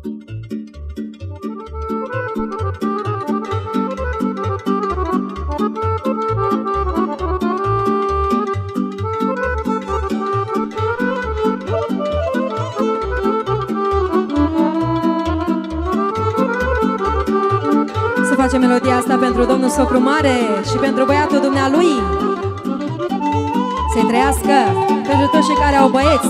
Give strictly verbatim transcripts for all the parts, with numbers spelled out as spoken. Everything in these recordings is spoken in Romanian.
Să facem melodia asta pentru domnul socru mare și pentru băiatul dumnealui. Să-i trăiască pentru toți cei care au băieți.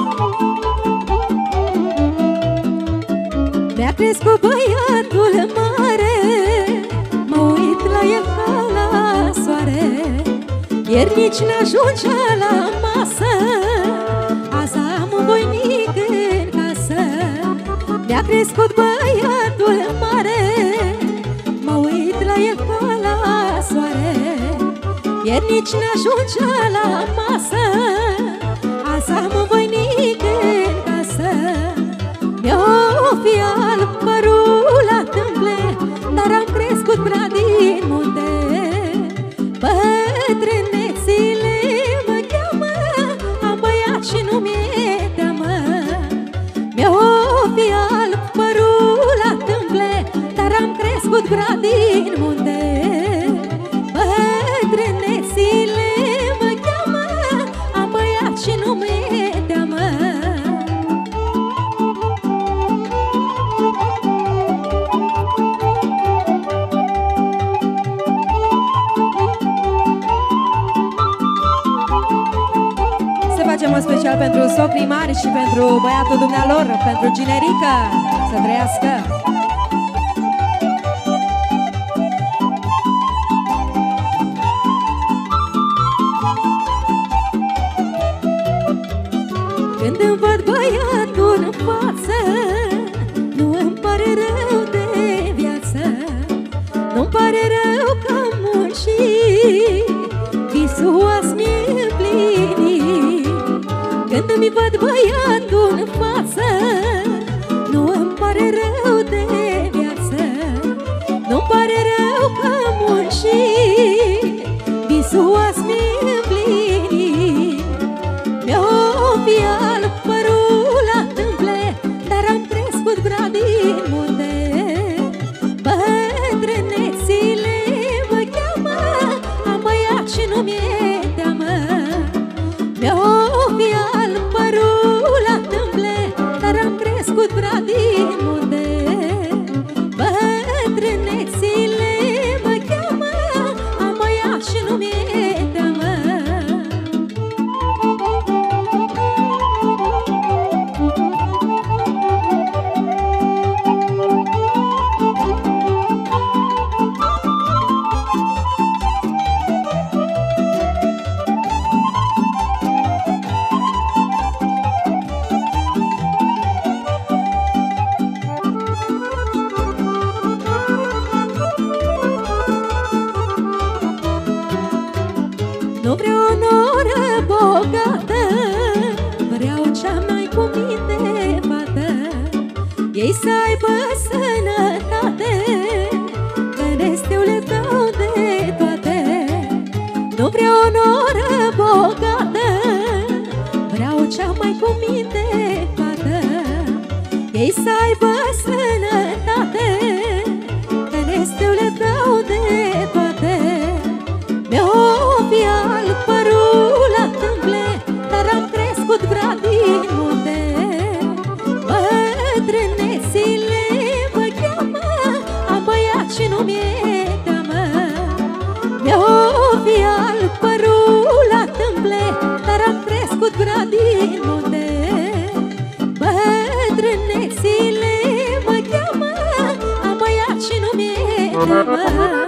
Mi-a crescut băiatul mare, mă uit la el ca la soare. Ieri nici n-ajungea la masă, azi am un voinic în casă. Mi-a crescut băiatul mare, mă uit la el ca la soare. Ieri nici n-ajungea la masă, azi am un voinic în casă. Mi-o fi alb părul la tâmple, dar am crescut prea din munte. Bătrânețile mă cheamă, am băiat și nu mi-e teamă. Mi-o fi alb părul la tâmple, dar am crescut prea din munte. Bătrânețile mă cheamă, am băiat și nu mi-e teamă. Facem special pentru socrii mari și pentru băiatul dumnealor, pentru Ginerica, să trăiască. Când îmi văd băiatul în față, nu îmi pare rău de viață. Nu-mi pare rău că am muncit, visul azi mi-e plinit. Când îmi văd băiatul în față, nu îmi pare rău de viață. Nu-mi pare rău că am muncit, visul azi mi-e plinit. Mi-o fi alb părul la tâmple, dar am crescut prea din munte. Bătrânețile mă cheamă, am băiat și nu mi-e teamă. Mi-o fi alb părul la tâmple, dar am crescut prea din munte. Bătrânețile mă cheamă, am băiat și nu mi-e teamă. Nu vreau o noră bogată, vreau cea mai cu minte fată. Ei să aibă sănătate, că nestiu le dau de toate. Nu vreau o noră bogată, vreau cea mai cu minte fată. Ei să aibă sănătate, că nestiu le dau de toate. Mi-o fi alb părul la tâmple, dar am crescut prea din munte. Bătrânețile mă cheamă, am băiat și nu mi-e teamă. Mi-o fi alb părul la tâmple, dar am crescut prea din munte. Bătrânețile mă cheamă, am băiat și nu mi-e teamă.